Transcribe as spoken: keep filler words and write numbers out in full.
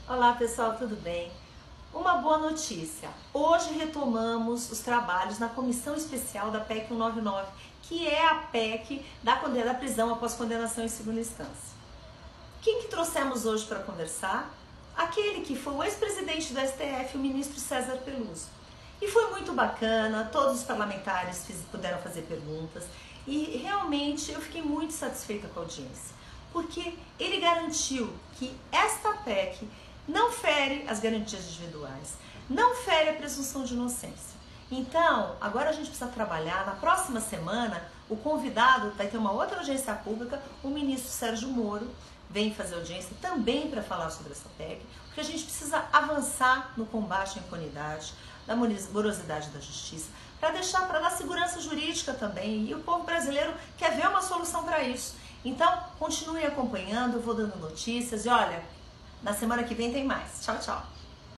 Olá pessoal, tudo bem? Uma boa notícia, hoje retomamos os trabalhos na Comissão Especial da P E C cento e noventa e nove, que é a P E C da, da prisão após condenação em segunda instância. Quem que trouxemos hoje para conversar? Aquele que foi o ex-presidente do S T F, o ministro César Peluso. E foi muito bacana, todos os parlamentares fiz, puderam fazer perguntas e realmente eu fiquei muito satisfeita com a audiência, porque ele garantiu que esta P E C não fere as garantias individuais, não fere a presunção de inocência. Então, agora a gente precisa trabalhar. Na próxima semana, o convidado vai ter uma outra audiência pública, o ministro Sérgio Moro vem fazer audiência também para falar sobre essa P E C, porque a gente precisa avançar no combate à impunidade, na morosidade da justiça, para deixar, para dar segurança jurídica também, e o povo brasileiro quer ver uma solução para isso. Então, continue acompanhando, eu vou dando notícias e olha, na semana que vem tem mais. Tchau, tchau.